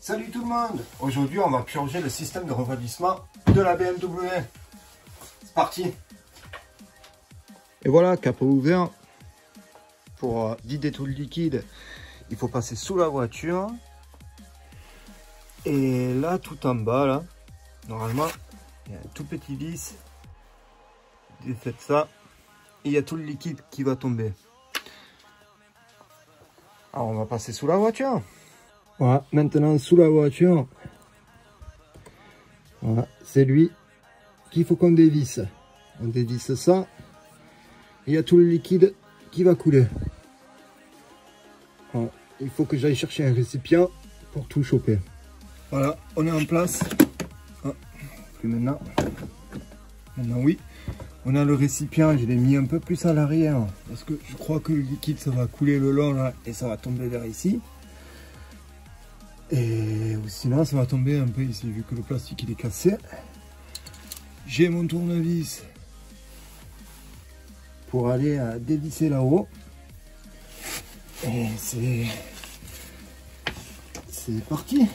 Salut tout le monde! Aujourd'hui on va purger le système de refroidissement de la BMW. C'est parti! Et voilà, capot ouvert. Pour vider tout le liquide, il faut passer sous la voiture. Et là, tout en bas, là, normalement, il y a un tout petit vis. Défaites ça. Et il y a tout le liquide qui va tomber. Alors on va passer sous la voiture. Voilà, maintenant sous la voiture, voilà, c'est lui qu'il faut qu'on dévisse. On dévisse ça, il y a tout le liquide qui va couler. Voilà, il faut que j'aille chercher un récipient pour tout choper. Voilà, on est en place. Ah, plus maintenant. Maintenant oui, on a le récipient, je l'ai mis un peu plus à l'arrière parce que je crois que le liquide ça va couler le long là et ça va tomber vers ici. Et sinon ça va tomber un peu ici vu que le plastique il est cassé. J'ai mon tournevis pour aller dévisser là-haut. Et c'est parti.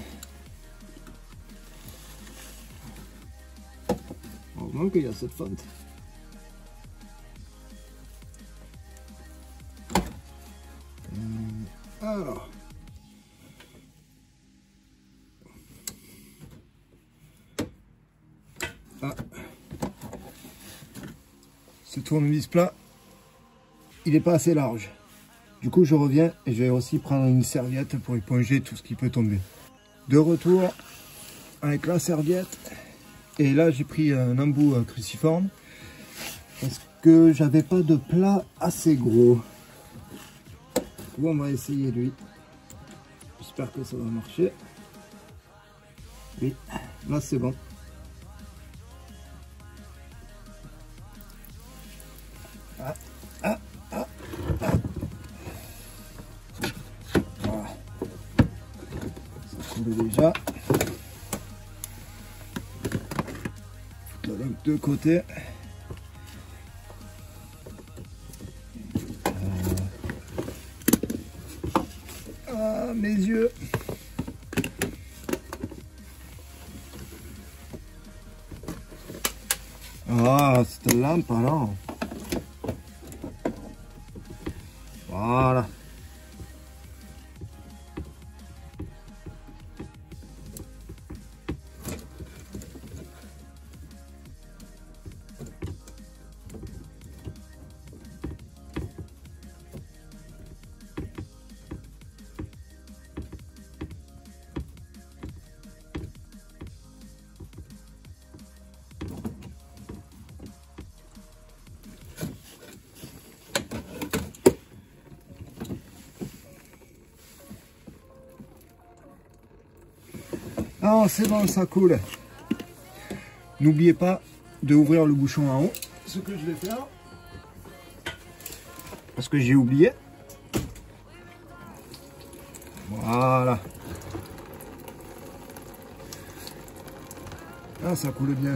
Heureusement qu'il y a cette fente. Alors. Ah. Ce tournevis plat, il n'est pas assez large. Du coup, je reviens et je vais aussi prendre une serviette pour éponger tout ce qui peut tomber. De retour avec la serviette. Et là, j'ai pris un embout cruciforme parce que j'avais pas de plat assez gros. Bon, on va essayer lui. J'espère que ça va marcher. Oui, là c'est bon. Ah, ah, ah, ah. Voilà. Ça coule déjà. Donc de côté. Ah, mes yeux. Ah, cette lampe alors. Voilà. Ah, c'est bon, ça coule. N'oubliez pas de ouvrir le bouchon en haut. Ce que je vais faire. Parce que j'ai oublié. Voilà. Ah, ça coule bien.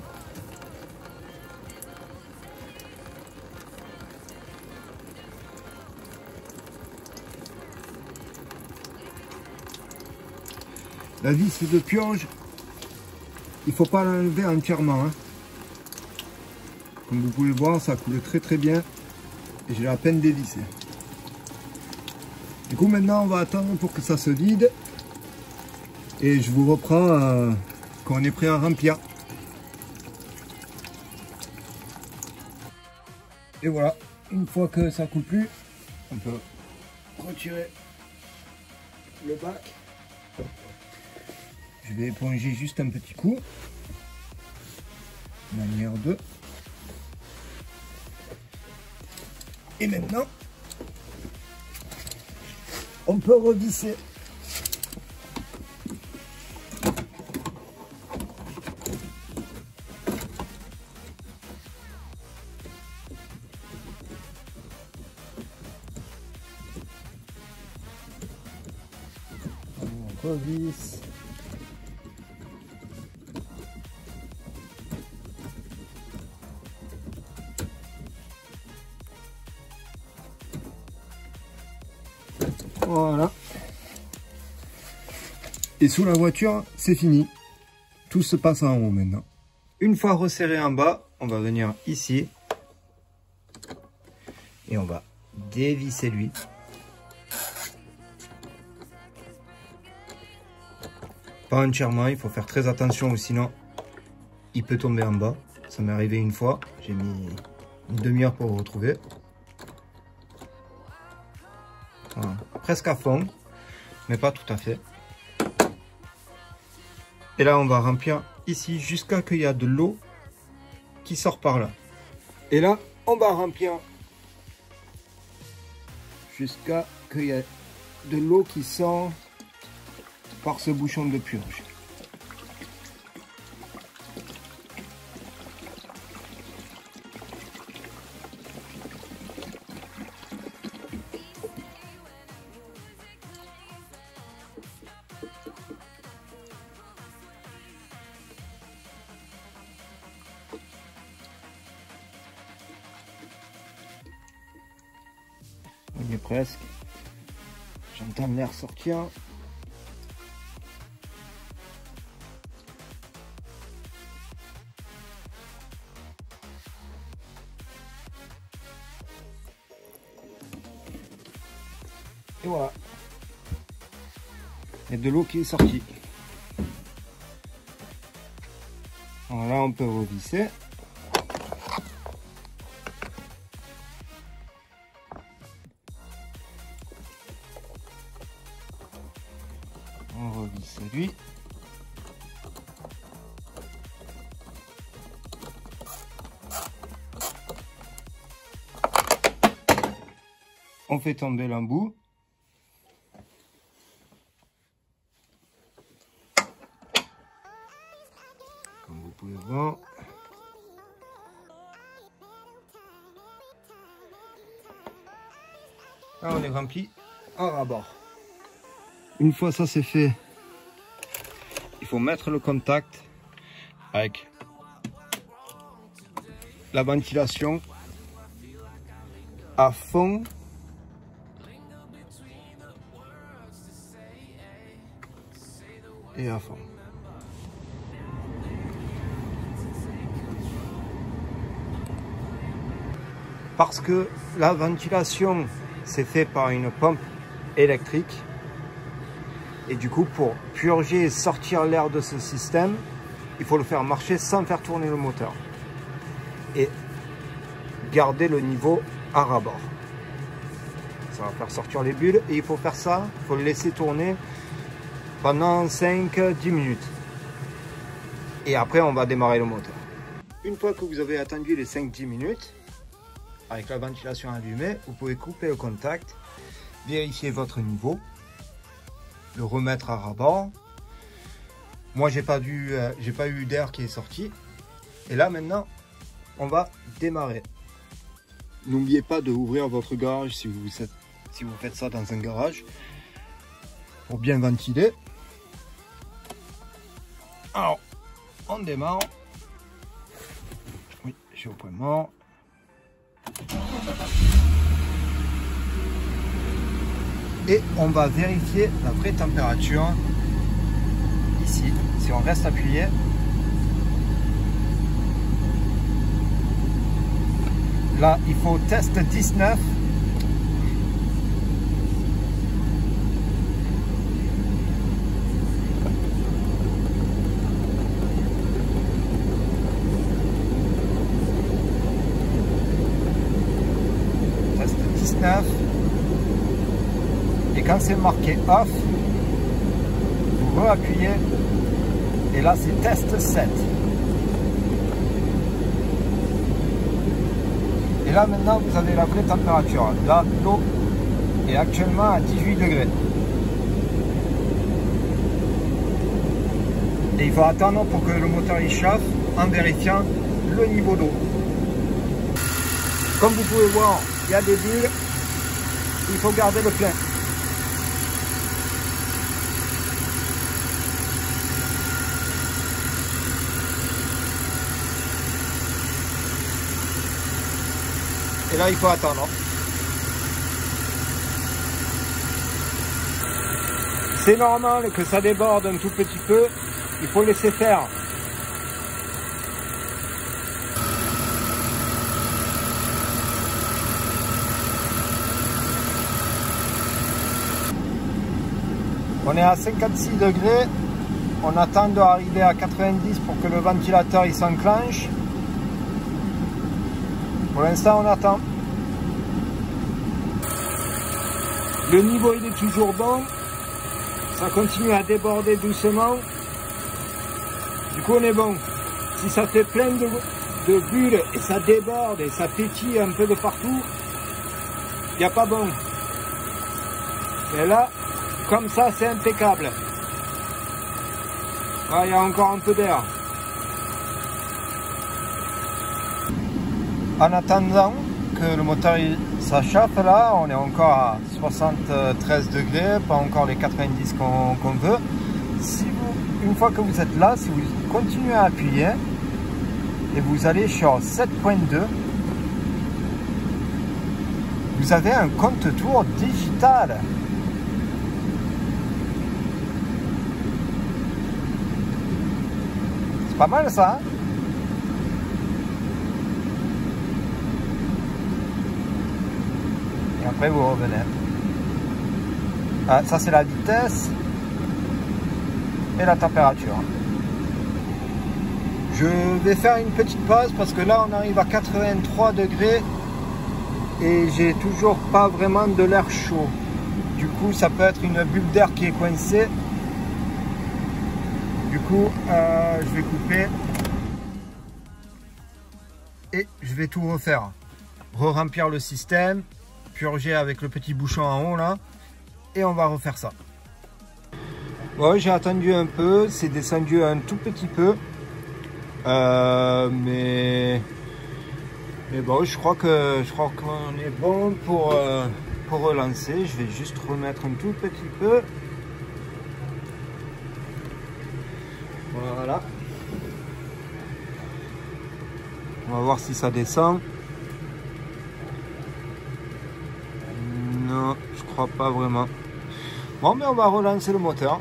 La vis de purge, il ne faut pas l'enlever entièrement. Hein. Comme vous pouvez voir, ça coule très bien. Et j'ai à peine dévissé. Du coup, maintenant, on va attendre pour que ça se vide. Et je vous reprends quand on est prêt à remplir. Et voilà, une fois que ça coule plus, on peut retirer le bac. Je vais éponger juste un petit coup, manière 2. Et maintenant, on peut revisser. On revisse. Voilà. Et sous la voiture, c'est fini. Tout se passe en haut maintenant. Une fois resserré en bas, on va venir ici. Et on va dévisser lui. Pas entièrement, il faut faire très attention ou sinon il peut tomber en bas. Ça m'est arrivé une fois, j'ai mis une demi-heure pour le retrouver. Voilà. Presque à fond, mais pas tout à fait. Et là on va remplir ici jusqu'à qu'il y a de l'eau qui sort par là. Et là on va remplir jusqu'à qu'il y ait de l'eau qui sort par ce bouchon de purge. On y est presque. J'entends l'air sortir. Et voilà. Il y a de l'eau qui est sortie. Alors là, on peut revisser. On revisse lui. On fait tomber l'embout. Comme vous pouvez voir. Là, on est rempli à ras-bord. Une fois ça c'est fait, il faut mettre le contact avec la ventilation à fond. Et à fond. Parce que la ventilation c'est fait par une pompe électrique. Et du coup, pour purger et sortir l'air de ce système, il faut le faire marcher sans faire tourner le moteur. Et garder le niveau à ras-bord. Ça va faire sortir les bulles. Et il faut faire ça, il faut le laisser tourner pendant 5-10 minutes. Et après, on va démarrer le moteur. Une fois que vous avez attendu les 5-10 minutes, avec la ventilation allumée, vous pouvez couper le contact, vérifier votre niveau, le remettre à ras-bord. Moi j'ai pas eu d'air qui est sorti. Et là maintenant on va démarrer. N'oubliez pas de ouvrir votre garage si vous faites ça dans un garage pour bien ventiler. Alors on démarre. Oui, j'ai au point mort. Et on va vérifier la vraie température ici. Si on reste appuyé, là il faut test 19. Test 19. Et quand c'est marqué off, vous re-appuyez et là c'est test 7. Et là maintenant vous avez la vraie température. Là l'eau est actuellement à 18 degrés. Et il faut attendre pour que le moteur il chauffe en vérifiant le niveau d'eau. Comme vous pouvez voir, il y a des bulles, il faut garder le plein. Et là, il faut attendre. C'est normal que ça déborde un tout petit peu, il faut laisser faire. On est à 56 degrés, on attend d'arriver à 90 pour que le ventilateur il s'enclenche. Pour l'instant on attend. Le niveau il est toujours bon, ça continue à déborder doucement. Du coup on est bon. Si ça fait plein de bulles et ça déborde et ça pétille un peu de partout, il n'y a pas bon. Et là, comme ça c'est impeccable. Ah, il y a encore un peu d'air. En attendant que le moteur s'achauffe, là on est encore à 73 degrés, pas encore les 90 qu'on veut. Si vous, une fois que vous êtes là, si vous continuez à appuyer et vous allez sur 7.2, vous avez un compte-tours digital. C'est pas mal ça, hein? Et après vous revenez. Ah, ça c'est la vitesse et la température. Je vais faire une petite pause parce que là on arrive à 83 degrés et j'ai toujours pas vraiment de l'air chaud. Du coup ça peut être une bulle d'air qui est coincée. Du coup je vais couper et je vais tout refaire. Re-remplir le système, purger avec le petit bouchon en haut là et on va refaire ça. Bon, j'ai attendu un peu, c'est descendu un tout petit peu. Mais bon, je crois qu'on est bon pour relancer. Je vais juste remettre un tout petit peu. Voilà. On va voir si ça descend. Non, je crois pas vraiment. Bon, mais on va relancer le moteur.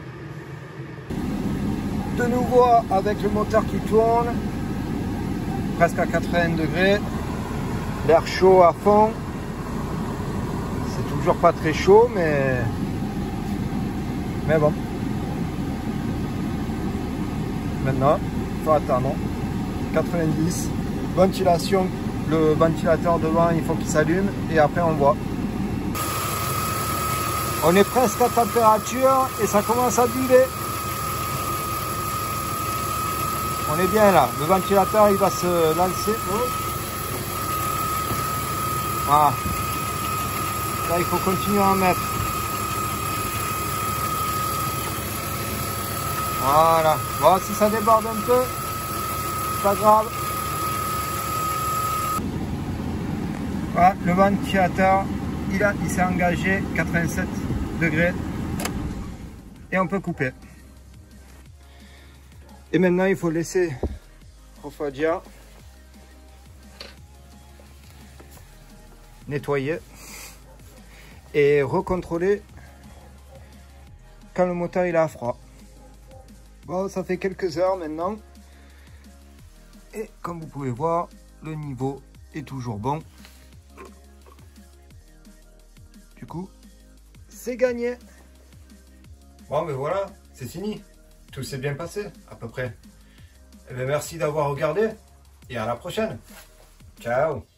De nouveau avec le moteur qui tourne, presque à 80 degrés, l'air chaud à fond. C'est toujours pas très chaud, mais bon. Maintenant, il faut attendre 90. Ventilation, le ventilateur devant, il faut qu'il s'allume et après on voit. On est presque à température et ça commence à buller. On est bien là, le ventilateur il va se lancer. Ah. Là il faut continuer à en mettre. Voilà. Bon, si ça déborde un peu, c'est pas grave. Voilà, le ventilateur il s'est engagé 87 degrés et on peut couper. Et maintenant, il faut laisser refroidir, nettoyer et recontrôler quand le moteur il est à froid. Bon, ça fait quelques heures maintenant. Et comme vous pouvez voir, le niveau est toujours bon. Du coup, c'est gagné. Bon, mais voilà, c'est fini. Tout s'est bien passé, à peu près. Eh bien, merci d'avoir regardé et à la prochaine. Ciao.